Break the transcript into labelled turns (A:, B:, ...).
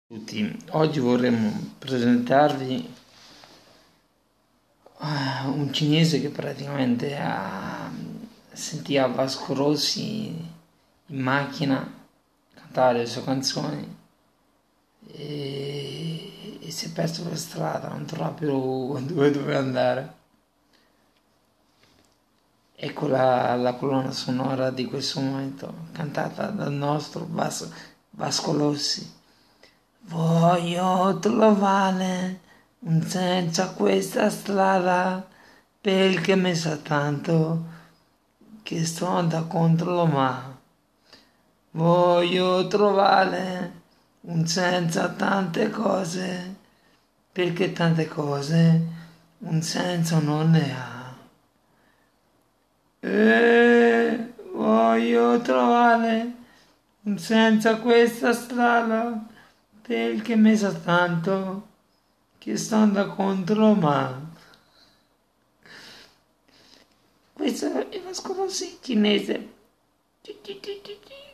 A: Tutti, oggi vorremmo presentarvi un cinese che praticamente sentiva Vasco Rossi in macchina cantare le sue canzoni e si è perso per strada, non trova più dove doveva andare. Ecco la colonna sonora di questo momento, cantata dal nostro Vasco Rossi. Voglio trovare un senso a questa strada perché mi sa tanto che sto da contro ma voglio trovare un senso a tante cose perché tante cose un senso non ne ha. E voglio trovare un senso a questa strada perché mi sa tanto che sto da contro ma questo è Vasco Rossi cinese.